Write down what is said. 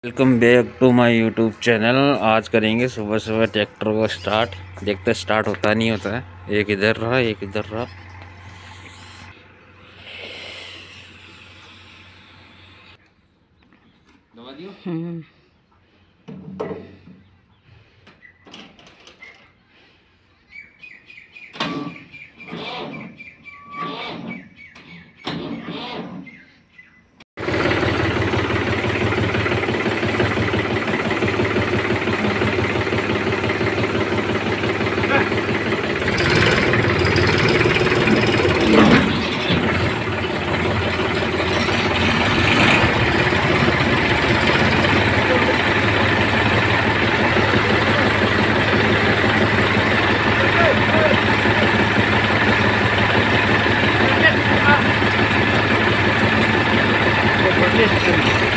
Welcome back to my YouTube channel. आज करेंगे सुबह सुबह ट्रैक्टर को स्टार्ट। देखते स्टार्ट होता नहीं होता है। एक इधर रहा एक इधर रहा। दबा दियो। Yes.